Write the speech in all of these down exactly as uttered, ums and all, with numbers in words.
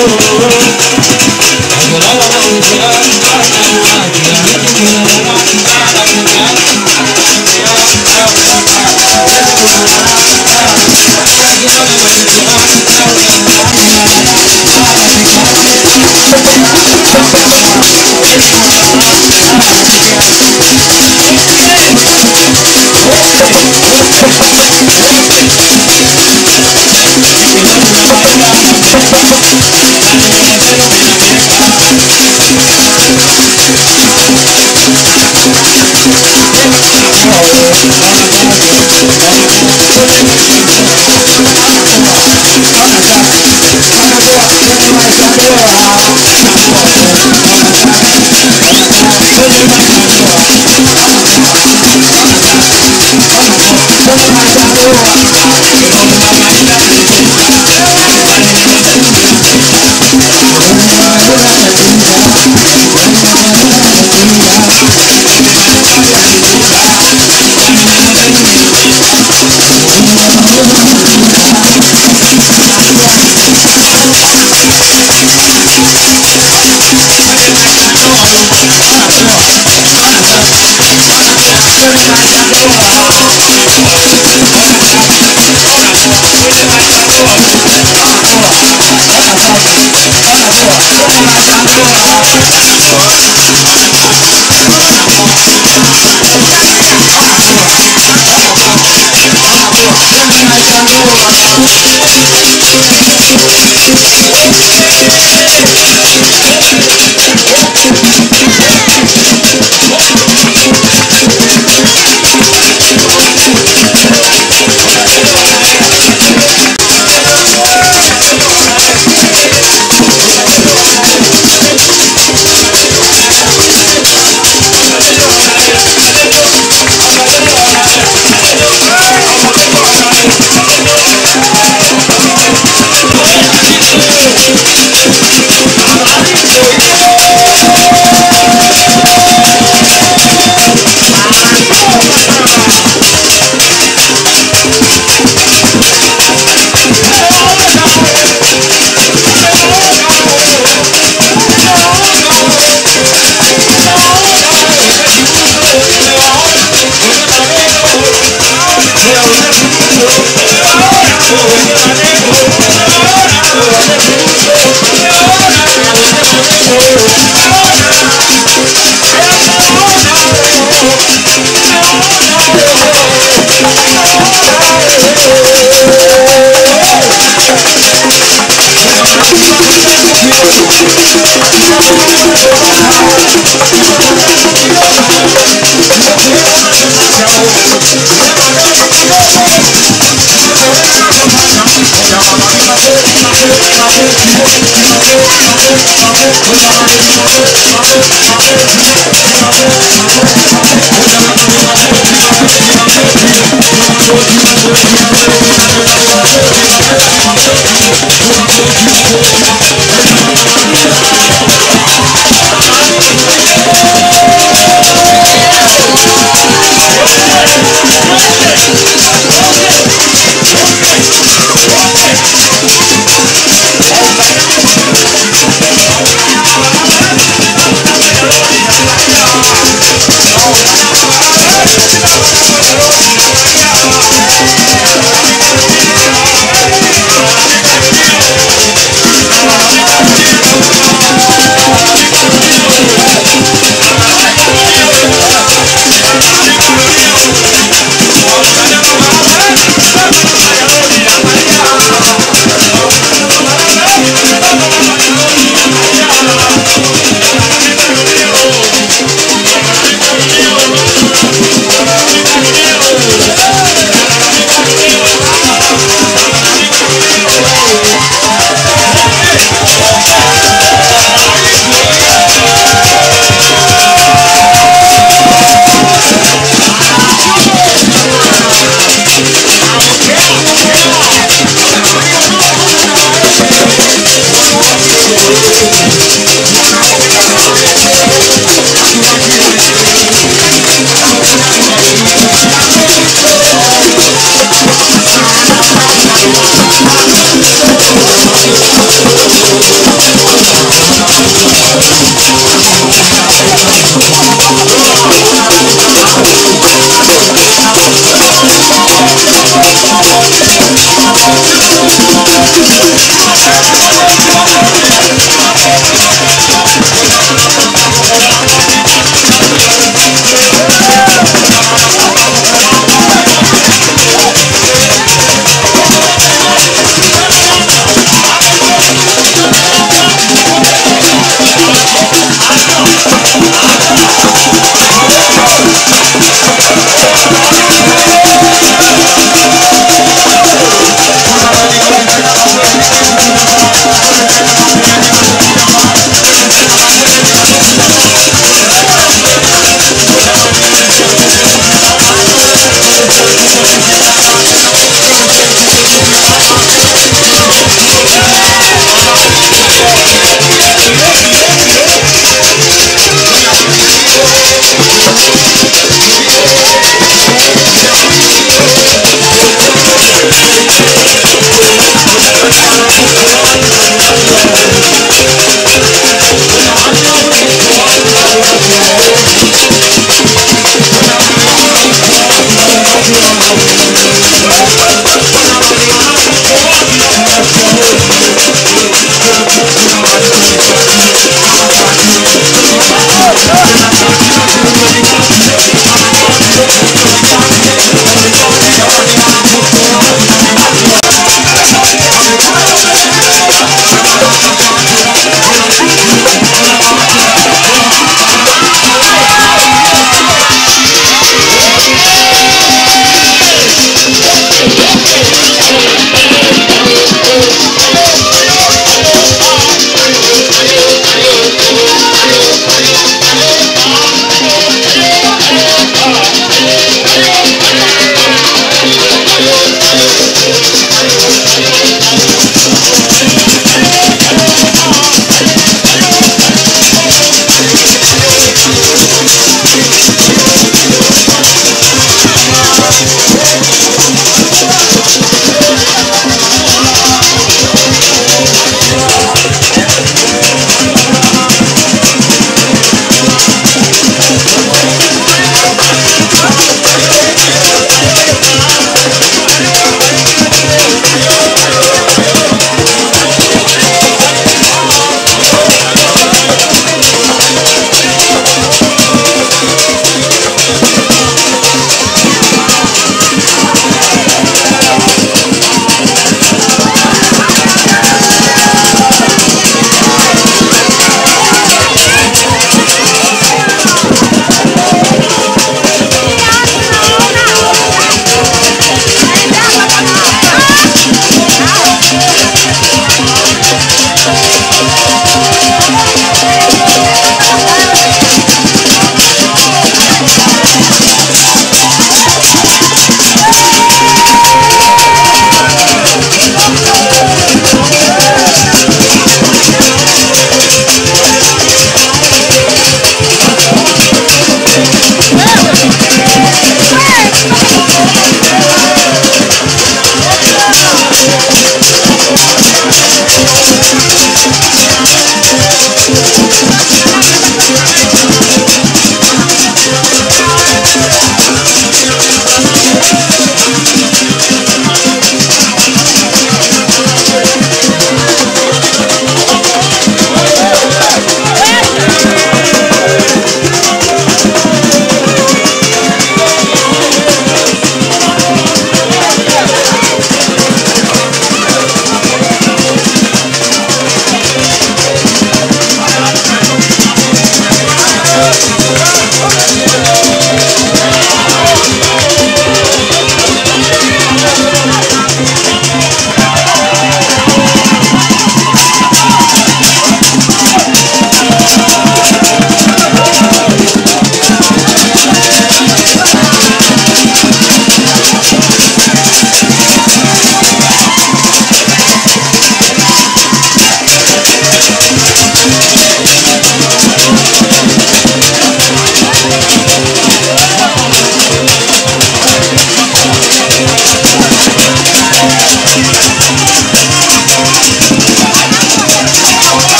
Thank you.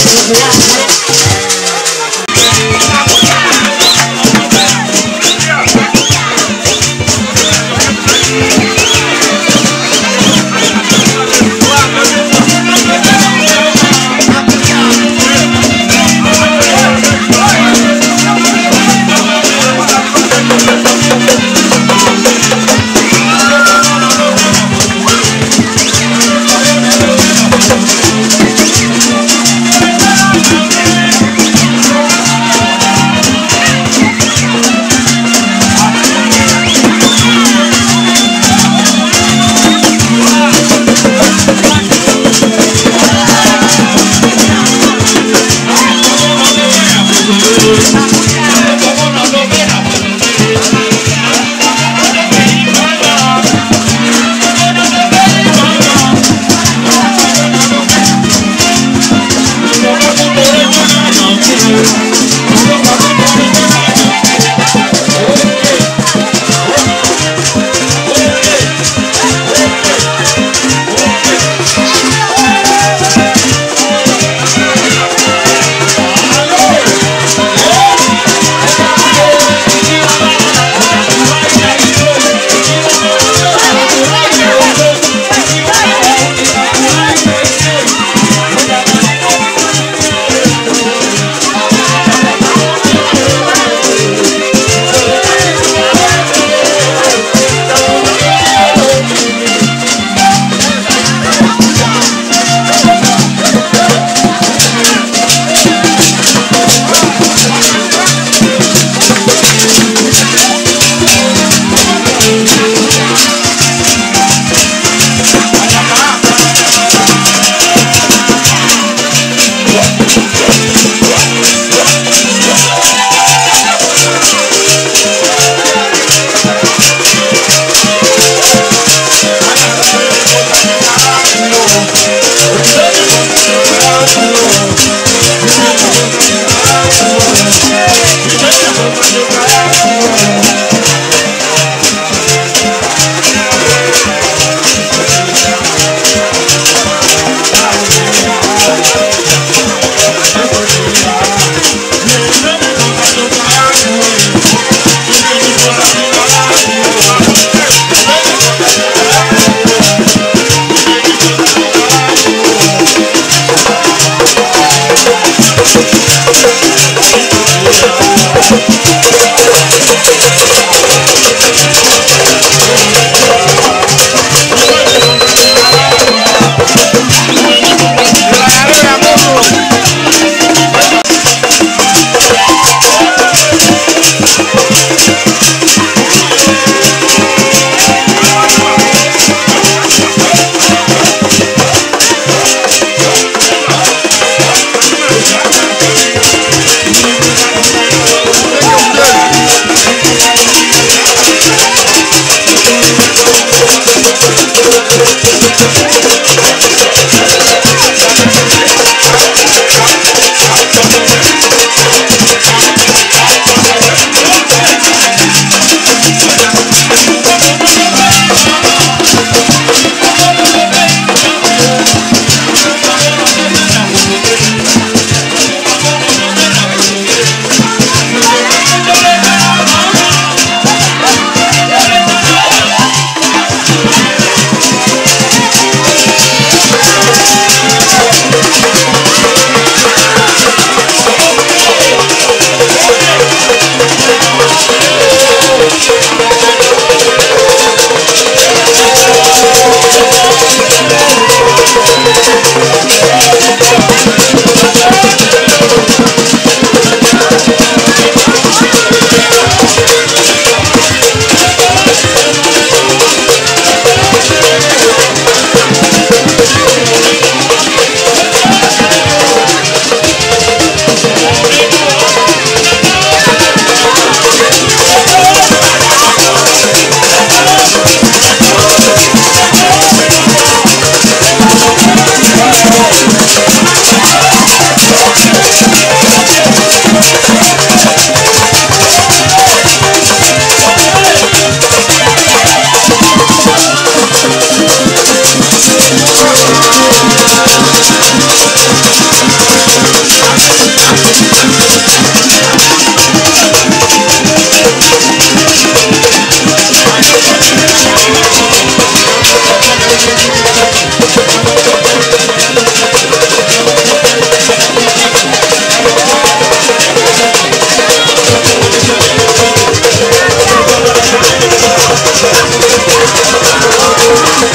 Thank you.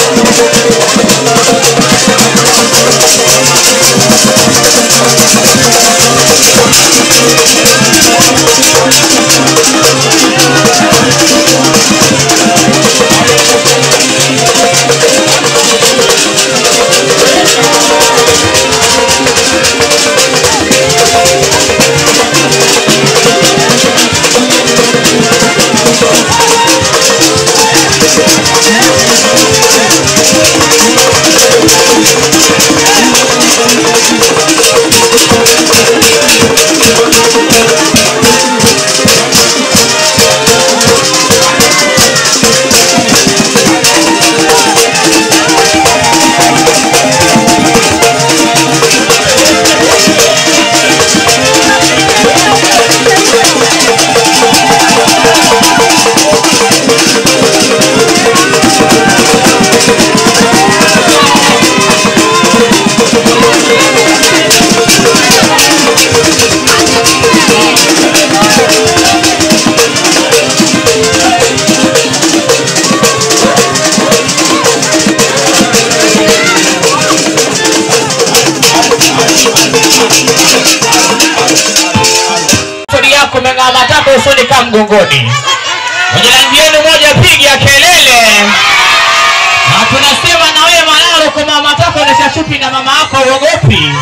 Matako usoni kama mgongoni. Mwenye moja piga kelele. Na tunasema na wewe malalo kwa matako na chupi na mama yako uogopi.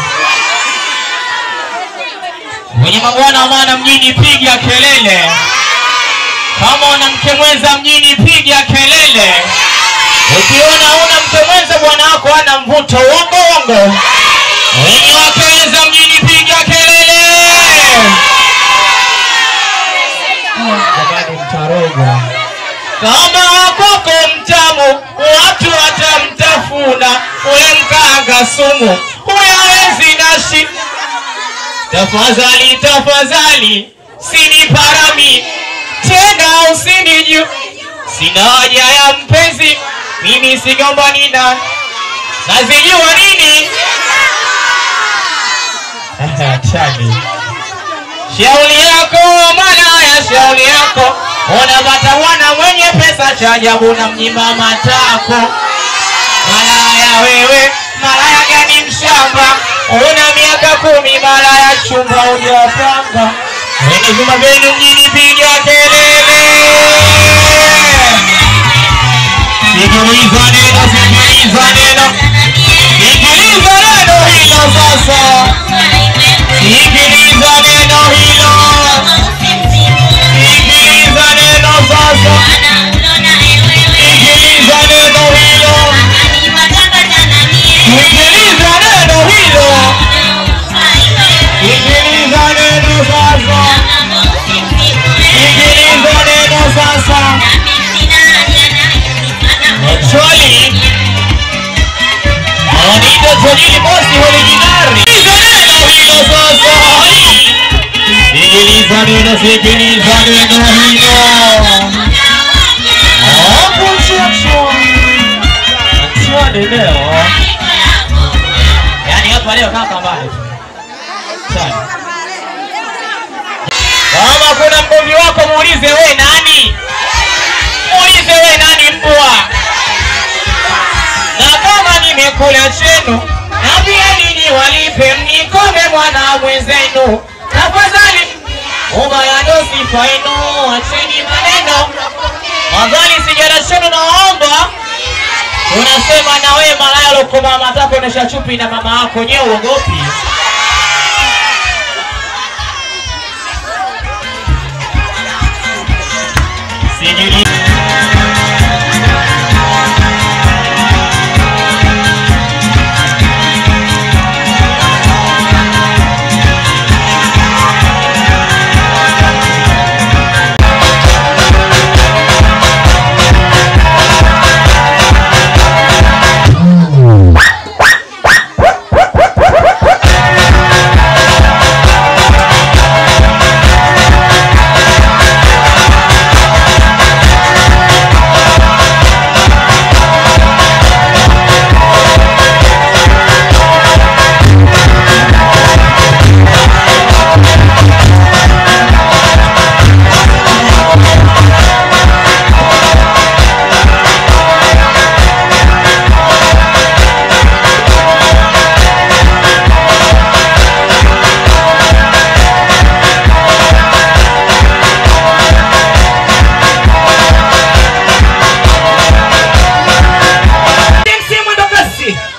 Mwenye mabwana maana mjini piga kelele. Kama una mke mwenza mjini piga kelele. Ukiona una mke mwenza bwana wako ana mvuto uongo uongo. Mwenye wake mjini piga kelele. Mtaroga. Kama wakoko mtamu watu watamtafuna ule mkanga sumu uyawezi nashi. Tafadhali tafadhali siniparami tena usiniju. Sina haja ya mpenzi mimi sigombani na nazijua nini. Chani shauli yako mana ya shauli yako. Unapata wana mwenye pesa cha ajabu na mnyima matako. Malaya wewe, malaya gani mshamba. Una miaka kumi malaya chumba hujapanga. Wenye vyuma vyenu mjini piga kelele. Sikiliza neno, sikiliza neno. Sikiliza neno hilo sasa. Sikiliza neno hilo. Sikiliza neno sasa. Sikiliza neno hilo. Sikiliza neno hilo. Sikiliza neno sasa. Sikiliza neno sasa. Choli Anita Choli bosi originari. Sikiliza neno hilo sasa. Sikiliza neno, sikiliza neno hilo. Hapo chacho. Choni leo. Yaani hapa leo kama mbali. Choni. Kama kuna mgomvi wako muulize wewe nani? Muulize wewe nani mbwa? Na kama nimekula chenu, na pia nini walipe mnikome mwana mwenzenu. Tafadhali ubaya ndo sifa ino, acheni maneno. Madhali sigara chenu naomba. Unasema na wewe malaya lokoma matako na shachupi na mama yako nyewe uogopi. Sijui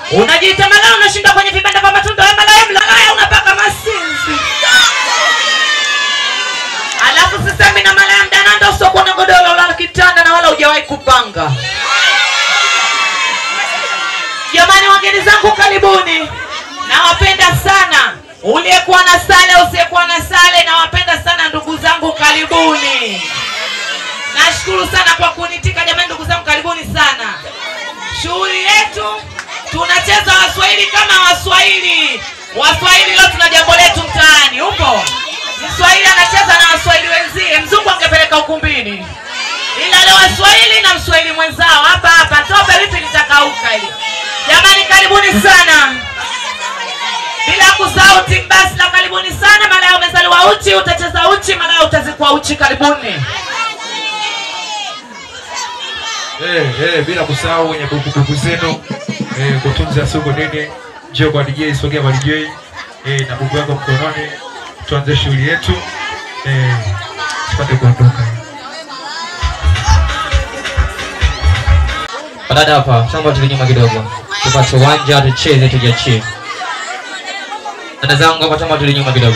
Unajiita malaya, unashinda kwenye vibanda vya matunda, wewe malaya malaya unapaka masinzi. Alafu sasa mimi na malaya mdananda usoko na godoro la kitanda na wala hujawahi kupanga. Jamani wageni zangu karibuni. Nawapenda sana. Uliyekuwa na sale, usiyekuwa na sale, nawapenda sana ndugu zangu karibuni. Nashukuru sana kwa kunitika jamani ndugu zangu karibuni sana. Shughuli yetu tunacheza Waswahili kama Waswahili. Waswahili leo tuna jambo letu mtaani. Upo? Mswahili anacheza na Waswahili wenzie. Mzungu angepeleka ukumbini. Ila leo Waswahili na Mswahili mwenzao hapa hapa. Tope lipi litakauka hili. Jamani karibuni sana. Bila kusahau timbasi la karibuni sana. Malaya umezaliwa uchi, utacheza uchi, malaya utazikwa uchi, karibuni. Eh eh bila kusahau wenye buku zenu eh kutunza soko nene njoo kwa D J, sogea kwa D J eh na buku yako mkononi, tuanze shughuli yetu eh tupate kuondoka. Dada hapa, shamba tulinyuma kidogo. Tupate uwanja tucheze tujiachie. Dada zangu hapa shamba tulinyuma kidogo.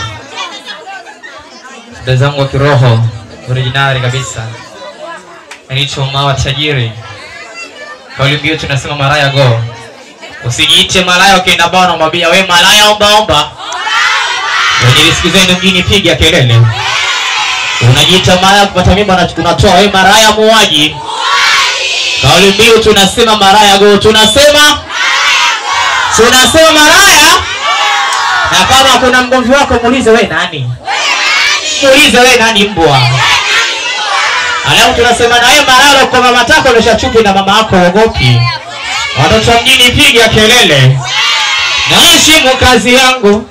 Dada zangu wa kiroho, originali kabisa. Anicho mawa tajiri. Kauli mbiu tunasema malaya go. Usijiite malaya ukienda bana mabia, wewe malaya omba omba. Unilisikizeni mjini piga kelele. Unajiita malaya kupata mimba na unatoa, wewe malaya muuaji. Kauli mbiu tunasema malaya go, tunasema tunasema malaya. Na kama kuna mgomvi wako muulize wewe nani? Muulize wewe nani mbwa? Alafu tunasema na wewe malalo kwa mama tako ndio chuki na mama yako ogopi. Watoto mjini piga kelele. Naheshimu kazi yangu.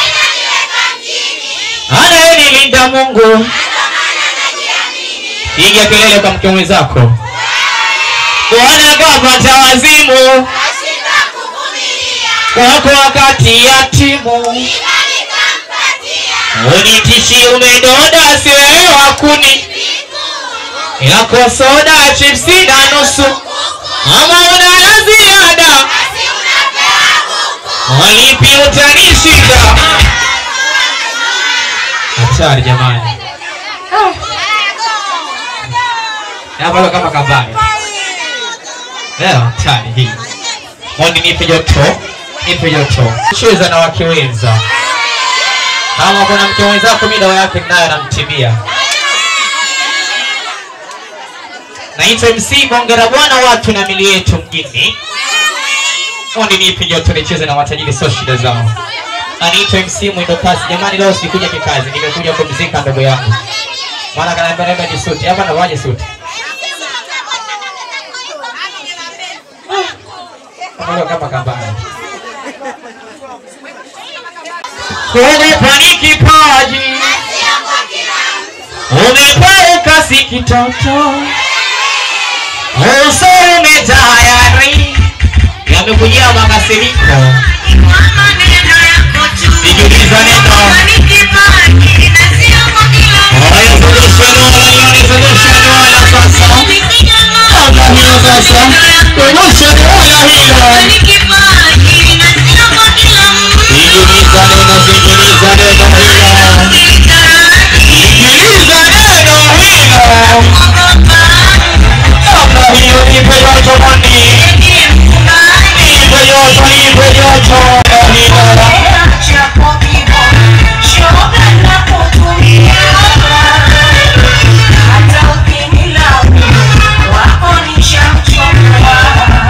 Anayenilinda Mungu. Piga kelele kwa mke mwenzako. Bwana kapata wazimu. Kwako wakati yatimu. Unitishi umedoda si wewe wakuni. Yako soda chipsi na nusu. Mama una la ziada. Walipi utanishika. Hatari jamani. Hapa kama kabani. Leo hatari hii. Mwani nipe joto. Nipe joto. Cheza na wakiweza. Kama kuna mke mwenzako midawa yake nayo anamtibia. Naitwa M C Bongera bwana watu na mili yetu mjini. Mwani nipe joto nicheze na watajiri so shida zao. Anaitwa M C Mwendo Kasi. Jamani leo sikuja kikazi, nimekuja kumzika ndogo yangu. Maana kanaambia nenda jisuti, hapa na waje suti. Kama kama kambani. Kulipa ni kipaji. Umepauka si kitoto. Uso umetayari. Yamekujia makasiriko. Sijuliza neno. Oya solution wala ni solution wala sasa. Kama hiyo sasa. Solution wala hilo. Sijuliza neno, sijuliza neno hilo. Sijuliza neno hilo. Kama hiyo nipe yoto mani. Nipe yoto, nipe yoto hilo. Hata ukinilamu wako nishamchomea.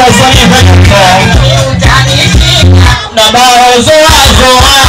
na bao zoa zoa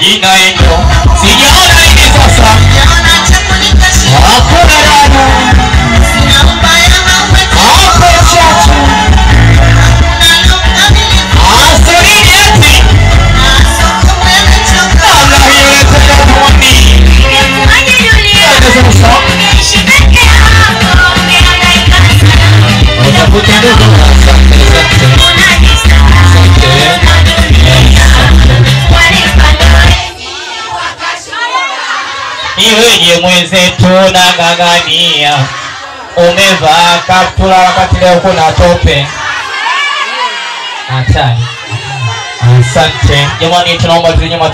inaendo sijaona hivi sasa hakuna rado hapo chachu asorini eti namna hiyo letaka mwani utakuta ndugu asante iweje mwenzetu na ngangania umevaa kaptula wakati leo kuna tope hatari. Asante jamani, tunaomba tunyama